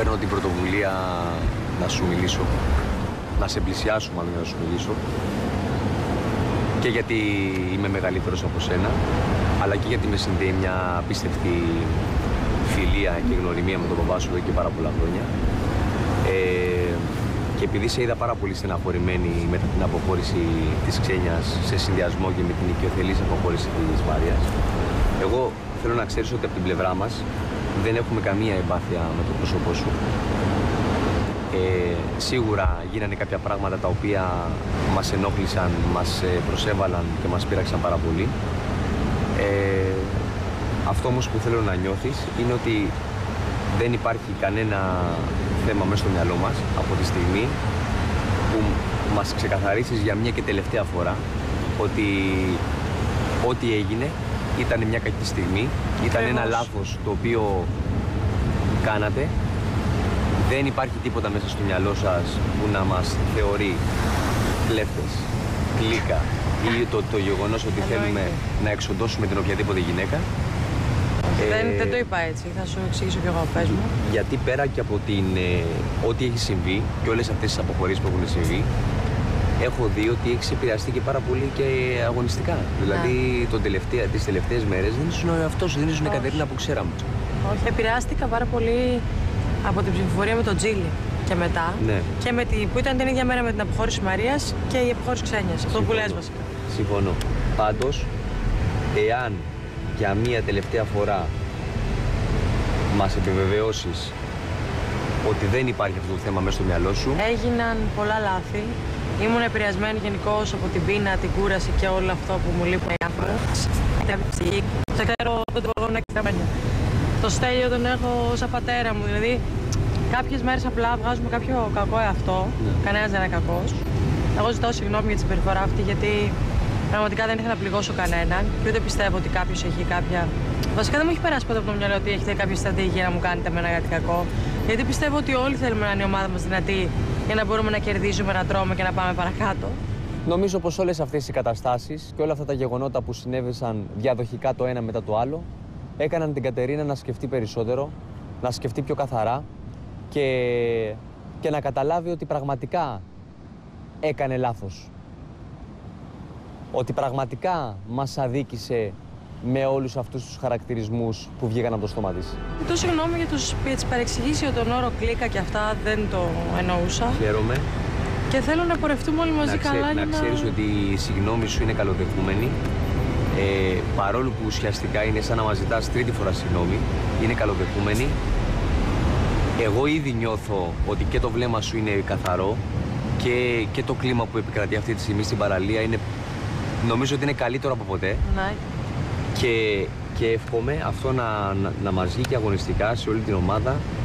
παίρνω την πρωτοβουλία να σου μιλήσω, να σε πλησιάσω μάλλον να σου μιλήσω, και γιατί είμαι μεγαλύτερος από σένα, αλλά και γιατί με συνδέει μια απίστευτη φιλία και γνωριμία με τον παπά σου εδώ και πάρα πολλά χρόνια. Και επειδή σε είδα πάρα πολύ στεναχωρημένη μετά την αποχώρηση της Ξένιας σε συνδυασμό και με την οικειοθελής αποχώρηση της Μαρίας, εγώ θέλω να ξέρεις ότι από την πλευρά μας δεν έχουμε καμία εμπάθεια με το πρόσωπό σου. Σίγουρα γίνανε κάποια πράγματα τα οποία μας ενόχλησαν, μας προσέβαλαν και μας πείραξαν πάρα πολύ. Αυτό όμως που θέλω να νιώθεις είναι ότι δεν υπάρχει κανένα θέμα μέσα στο μυαλό μας από τη στιγμή που μας ξεκαθαρίσεις για μια και τελευταία φορά ότι ό,τι έγινε ήταν μια κακή στιγμή, ήταν ένα λάθος το οποίο κάνατε. Δεν υπάρχει τίποτα μέσα στο μυαλό σας που να μας θεωρεί κλέφτες, κλίκα ή το γεγονός ότι θέλουμε να εξοντώσουμε την οποιαδήποτε γυναίκα. Δεν το είπα έτσι, θα σου εξηγήσω κι εγώ, πες μου. Γιατί πέρα και από ό,τι έχει συμβεί και όλες αυτές τις αποχωρήσεις που έχουν συμβεί, έχω δει ότι έχεις επηρεαστεί και πάρα πολύ και αγωνιστικά. Δηλαδή τις τελευταίες μέρες δεν ήσουν ο εαυτός σου, δεν ήσουν η Κατερίνα που ξέραμε. Όχι, επηρεάστηκα πάρα πολύ από την ψηφοφορία με τον Τζίλι και μετά. Ναι. Και που ήταν την ίδια μέρα με την αποχώρηση Μαρίας και η αποχώρηση Ξένιας. Αυτό που λες βασικά. Συμφωνώ. Πάντως, εάν για μία τελευταία φορά μας επιβεβαιώσεις ότι δεν υπάρχει αυτό το θέμα μέσα στο μυαλό σου. Έγιναν πολλά λάθη. Ήμουν επηρεασμένη γενικώς από την πείνα, την κούραση και όλο αυτό που μου λείπουν οι άνθρωποι. Δεν ξέρω, δεν μπορώ να εξεταμένω. Το Στέλιο τον έχω σαν πατέρα μου, δηλαδή κάποιες μέρες απλά βγάζουμε κάποιο κακό εαυτό, κανένας δεν είναι κακός. Εγώ ζητάω συγγνώμη για τη συμπεριφορά αυτή, γιατί πραγματικά δεν ήθελα να πληγώσω κανέναν και ούτε πιστεύω ότι κάποιος έχει κάποια. Βασικά δεν μου έχει περάσει ποτέ από το μυαλό ότι έχετε κάποια στρατηγία να μου κάνετε εμένα κάτι κακό. Γιατί πιστεύω ότι όλοι θέλουμε να είναι η ομάδα μας δυνατή για να μπορούμε να κερδίζουμε, να τρώμε και να πάμε παρακάτω. Νομίζω πως όλες αυτές οι καταστάσεις και όλα αυτά τα γεγονότα που συνέβησαν διαδοχικά το ένα μετά το άλλο έκαναν την Κατερίνα να σκεφτεί περισσότερο, να σκεφτεί πιο καθαρά και να καταλάβει ότι πραγματικά έκανε λάθος. Ότι πραγματικά μας αδίκησε με όλους αυτούς τους χαρακτηρισμούς που βγήκαν από το στόμα της. Ζητώ συγγνώμη για τις παρεξηγήσεις για τον όρο κλίκα και αυτά, δεν το εννοούσα. Χαίρομαι. Και θέλω να πορευτούμε όλοι μαζί καλά. Να ξέρεις ότι η συγγνώμη σου είναι καλοδεχούμενη. Παρόλο που ουσιαστικά είναι σαν να μας ζητάς τρίτη φορά συγγνώμη, είναι καλοδεχούμενη. Εγώ ήδη νιώθω ότι και το βλέμμα σου είναι καθαρό και το κλίμα που επικρατεί αυτή τη στιγμή στην παραλία είναι, νομίζω ότι είναι καλύτερο από ποτέ. Ναι. Και εύχομαι αυτό να μας βγει και αγωνιστικά σε όλη την ομάδα